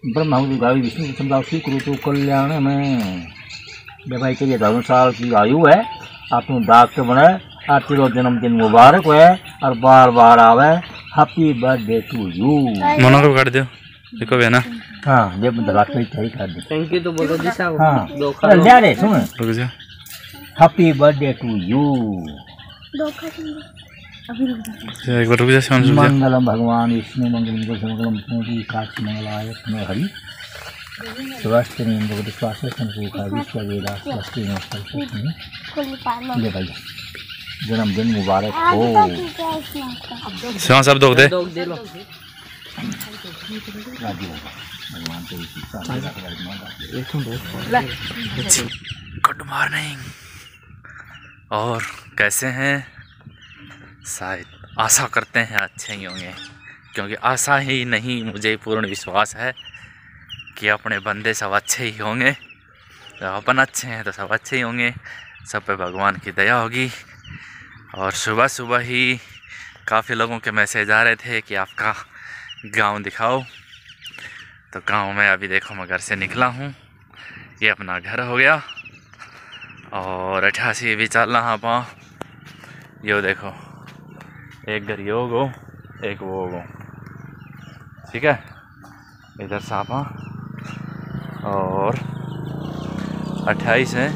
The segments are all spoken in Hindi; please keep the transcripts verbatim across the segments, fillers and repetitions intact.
ब्रह्मा गावी विष्णु समझाओ स्वीकृत कल्याण में भाई के धर्म साल की आयु है। आप डॉक्टर बने, आपके जन्मदिन मुबारक है और बार बार आवे। Happy birthday to you. मनो को कर दो देखो है ना। हाँ ये दलाल पे सही कर दे। थैंक यू तो बोलो जी साहब। हाँ दो खा लो। ले रे सुन। रुक जा। Happy birthday to you. दो खा अभी रुक जा। एक बार रुक जा शाम रुक जा। मंगलम भगवान विष्णु मंगलम मंगलम पूरी काशी मंगलाय में हरि स्वास्थ्य नियम विश्वास संपूर्ण विश्व वेदा स्वास्थ्य नमस्कार ले भाई जन्मदिन मुबारक हो। शाम सब दो दे। दो दे लो। Good morning. और कैसे हैं? शायद आशा करते हैं अच्छे ही होंगे, क्योंकि आशा ही नहीं मुझे पूर्ण विश्वास है कि अपने बंदे सब अच्छे ही होंगे। जब अपन अच्छे हैं तो सब अच्छे ही होंगे। सब पे भगवान की दया होगी। और सुबह सुबह ही काफ़ी लोगों के मैसेज आ रहे थे कि आपका गांव दिखाओ। तो गांव में अभी देखो मैं घर से निकला हूँ। ये अपना घर हो गया और अठासी भी चल रहा पा। यो देखो एक घर यो गो एक वो गो, ठीक है। इधर सापा और अट्ठाईस है।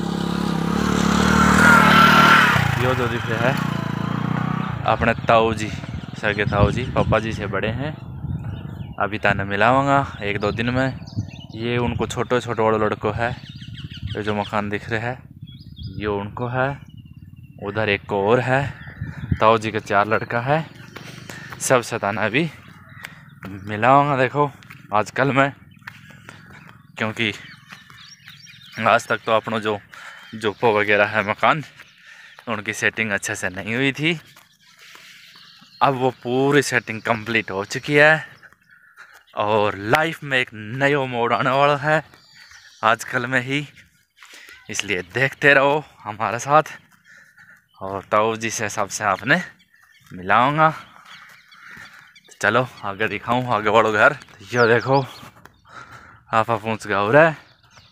यो जो दिख रहा है अपने ताऊ जी, सगे ताऊ जी, पापा जी से बड़े हैं। अभी ताने मिलाऊंगा एक दो दिन में। ये उनको छोटे छोटे बड़े लड़कों है। ये जो मकान दिख रहे है ये उनको है। उधर एक को और है। ताऊ जी का चार लड़का है। सब सताना अभी मिलाऊंगा देखो आजकल मैं, क्योंकि आज तक तो अपनों जो जोपो वगैरह है मकान उनकी सेटिंग अच्छे से नहीं हुई थी। अब वो पूरी सेटिंग कंप्लीट हो चुकी है और लाइफ में एक नया मोड़ आने वाला है आजकल में ही। इसलिए देखते रहो हमारे साथ। और ताऊ जी से सबसे आपने मिलाऊंगा। चलो आगे दिखाऊं, आगे बढ़ो घर। यो देखो आपा पूछ गया हो रहा है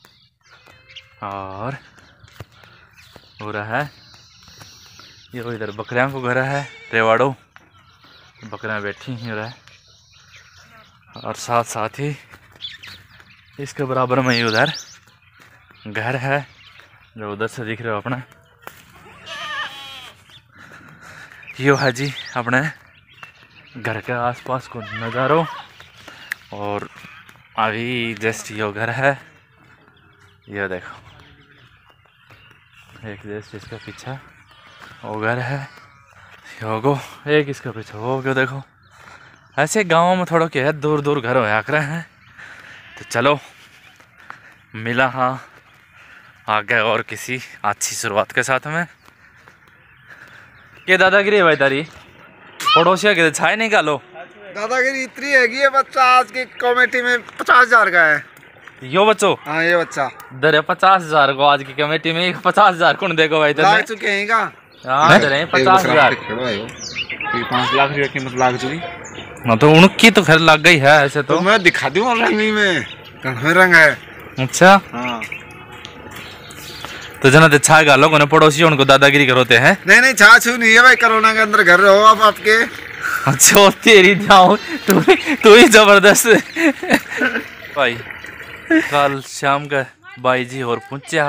और हो रहा है ये इधर बकरियां को घर है। रेवाड़ो बकरियां बैठी ही रहा है और साथ साथ ही इसके बराबर में ही उधर घर है जो उधर से दिख रहे हो अपना। यो है जी अपने घर के आसपास को नज़ारो। और अभी जस्ट यो घर है। ये देखो एक जस्ट इसका पीछे वो घर है। यो गो एक इसका पीछे वो गो देखो। ऐसे गाँव में थोड़ा क्या है दूर दूर घर होया कर हैं। तो चलो मिला हाँ आगे और किसी अच्छी शुरुआत के साथ में। ये दादागिरी है भाई तारी पड़ोसिया के छाए निकालो। दादागिरी इतनी है कि ये बच्चा आज की कमेटी में पचास हजार का है। यो बच्चो हाँ ये बच्चा दरे पचास हजार को आज की कमेटी में पचास हजार कौन देगा भाई लाग चुके हैं का। हाँ दरे पचास हजार पाँच लाख रुपया कीमत लाग चुकी। हाँ तो उनकी तो खैर लग गई है ऐसे तो, तो मैं दिखा दूँ रंगनी में कहाँ रंग है। अच्छा हाँ तो जना तो छा गालो को पड़ोसी उनको दादागिरी करोते हैं। नहीं नहीं छा छू नहीं है भाई। कोरोना के अंदर घर रहो आप आपके। अच्छा तेरी जाओ तू तू ही जबरदस्त भाई। कल शाम का बाई जी और पूछा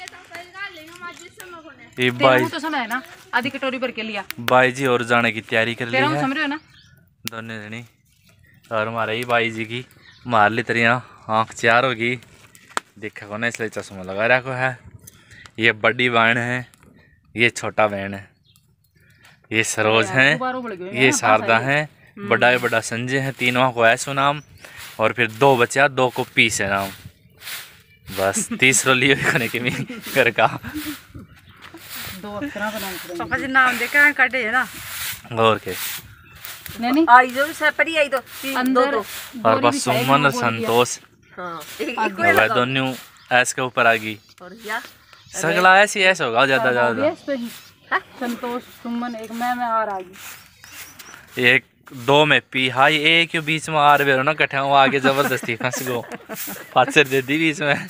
ये बाई तो समय है ना आधी कटोरी भर के लिया। बाई जी और जाने की तैयारी कर ली है समझ रहे हो ना दोनों जनी। और हमारे ही बाई जी की मार ली तरिया आँख चार होगी देखा को ना, इसलिए चश्मा लगा रखा है। ये बड़ी बहन है, ये छोटा बहन है, ये सरोज है, ये शारदा है, बड़ा बड़ा संजय है, तीनों को ऐसो नाम और फिर दो बच्चा दो को पीस है नाम। बस तीसरो लिए खाने के में कर का दो पापा जी नाम देखा काटे है ना। और के नहीं आई जो सेपरी आई तो अंदर और बस सुमन और संतोष हाँ वह दोनों ऐस के ऊपर आ गई। और या सगला ऐसी ऐसा होगा ज्यादा ज्यादा। संतोष सुमन एक मैं मैं और आ गई। एक दो में पी हाई एक क्यों बीच में आर बेरो ना कट्ठा वो आगे जबरदस्ती फंस गो पाचर दे दी बीच में।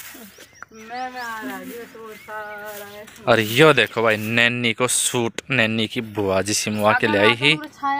और यो देखो भाई नैनी को सूट नैनी की बुआ जी सिमवा के ले आई ही।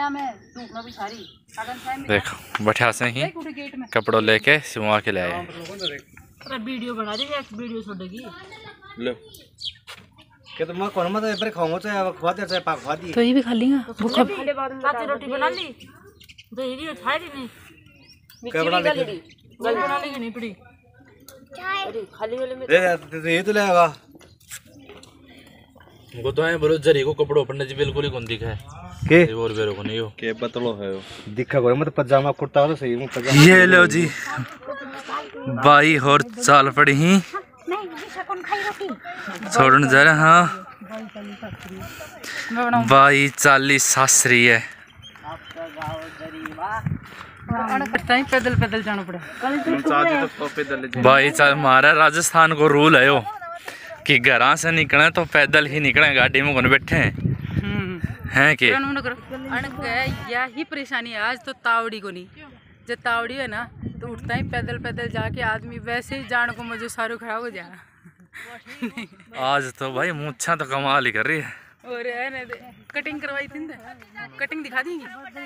देखो बैठा से ही कपड़ों लेके सिमवा के ले आए। वीडियो बना दी वीडियो छोड़ेगी लो के तो मैं कौन मत एक बार खाऊंगा चाहे अब खवा दे चाहे पाक खवा दी तो ये भी खा लेंगे भूखा साथी रोटी बना ली तो ये भी खाई नहीं क्या बना ले गल बना लेंगे नहीं पड़ी अरे खाली वाले में दे ये तो ले आवा वो तो है बोलो जरी को कपड़ों पर जी बिल्कुल ही कौन दिखा है के और बेरो को नहीं हो के बतलो है दिखा को मत पजामा कुर्ता वाला सही हूं पजामा। ये लो जी बाई और चाल पड़ी ही छोड़न जा रहा हाँ बाई चालीस सासरी है पैदल पैदल जाना पड़े भाई चाल हमारा राजस्थान को रूल है यो कि घर से निकले तो पैदल ही निकले गाड़ी में कौन बैठे हैं कि यही परेशानी है आज तो तावड़ी को नहीं जब तावड़ी है ना तो उठता ही पैदल पैदल जाके आदमी वैसे ही जान को मुझे सारू खराब हो जाए। आज तो भाई मुच्छा तो कमाल ही कर रही है और है ना कटिंग करवाई थी कटिंग दिखा देंगी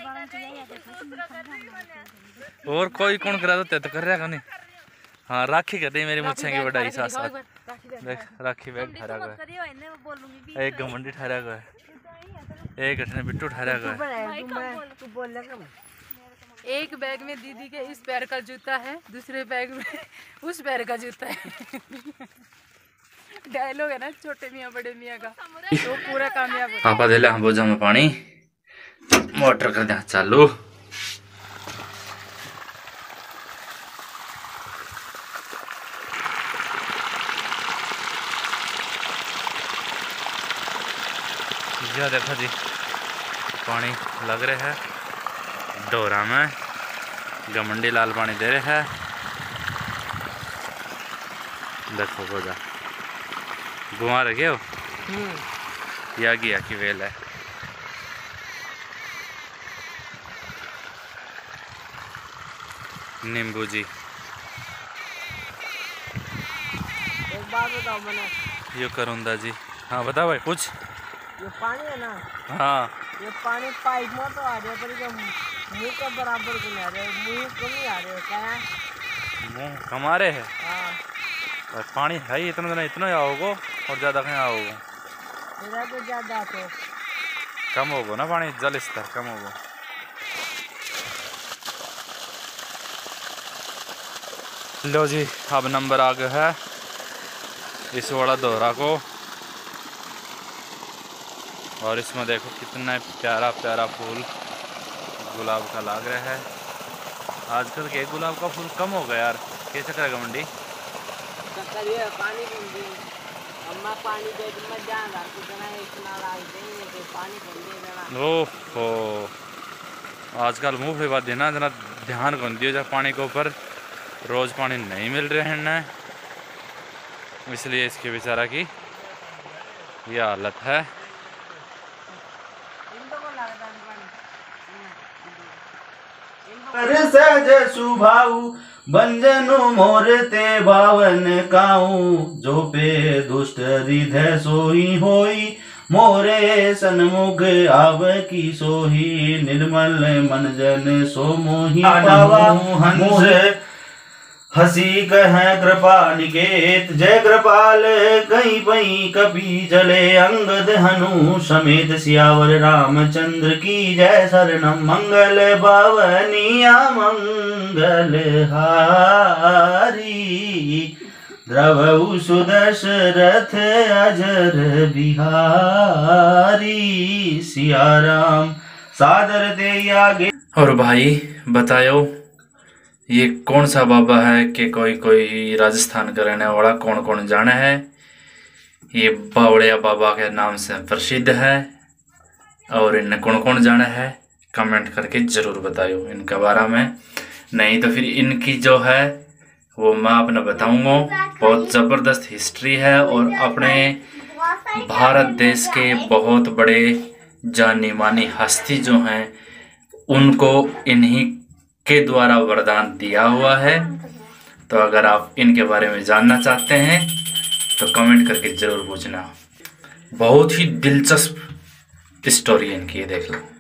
और कोई कौन करा देते तो कर रहा नहीं। हाँ राखी कर रही मेरी मुच्छा की बढ़ाई साथ साथ देख राखी बैग ठहरा गया एक घमंडी ठहरा गया एक घटने बिट्टू ठहरा गया। एक बैग में दीदी के इस पैर का जूता है दूसरे बैग में उस पैर का जूता है। डायलॉग है ना छोटे मियाँ बड़े मियाँ का तो पूरा कामयाब है। पापा दे ले हम बोझा में पानी मोटर कर दे चालू। ये देखो जी पानी लग रहा है डोरा में गमंडी लाल पानी दे रहे है। देखो बोझा घुमा रखे हो या गया की वेल है। नींबू जी एक बात बताओ मैंने यो करूंदा जी। हाँ बताओ भाई कुछ। ये पानी है ना हाँ ये पानी पाइप में तो आ रहा है पर मुंह के बराबर को नहीं आ रहा है मुंह को नहीं आ रहा है क्या मुँह कमा रहे है। हाँ और पानी है ही इतना इतना ही आओगे और ज़्यादा कहीं आओगे मेरा तो ज़्यादा तो कम होगा ना पानी जल स्तर कम होगा। लो जी अब नंबर आ गया है इस वाला दोहरा को और इसमें देखो कितना प्यारा प्यारा फूल गुलाब का लग रहा है। आजकल के गुलाब का फूल कम हो गया यार कैसे करेगा मंडी करिए पानी बंदी अम्मा पानी दे तो मैं जान रहा हूं इतना इतना लाग देंगे तो पानी बन देना। ओहो आजकल मुँह पे बात देना जना ध्यान कौन दियो जब पानी के ऊपर रोज़ पानी नहीं मिल रहे हैं ना इसलिए इसके बेचारा की ये हालत है। सहज सुभाऊ बंजनु मोरते बावन काऊ जो पे दुष्ट हृदय सोई होई मोरे सन्मुख आव की सोही निर्मल मन जन सो मोही पावा हंस हसी कह कृपा निकेत जय कृपाल कहीं पई कपि चले अंगद हनु समेत सियावर रामचंद्र की जय शरणम मंगल बावनिया मंगल हारी द्रवउ सुदशरथ अजर बिहारी सिया राम सादर दे आगे। और भाई बताओ ये कौन सा बाबा है कि कोई कोई राजस्थान का रहने वाला कौन कौन जाना है। ये बावड़िया बाबा के नाम से प्रसिद्ध है और इन्हें कौन कौन जाना है कमेंट करके ज़रूर बताओ इनके बारे में। नहीं तो फिर इनकी जो है वो मैं अपना बताऊंगा। बहुत ज़बरदस्त हिस्ट्री है और अपने भारत देश के बहुत बड़े जानी मानी हस्ती जो हैं उनको इन्हीं के द्वारा वरदान दिया हुआ है। तो अगर आप इनके बारे में जानना चाहते हैं तो कमेंट करके ज़रूर पूछना। बहुत ही दिलचस्प स्टोरी इनकी है, देख लो।